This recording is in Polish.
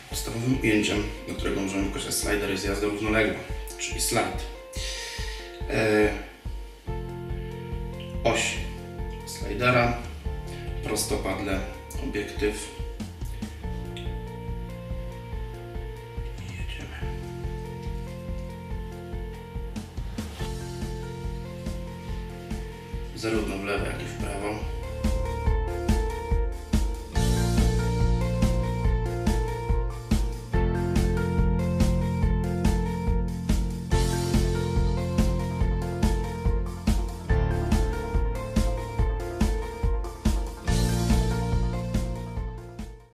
Podstawowym ujęciem, do którego możemy wykorzystać slider, jest jazda równoległa, czyli slide. Oś slidera, prostopadle, obiektyw. Jedziemy. Zarówno w lewo, jak i w prawo.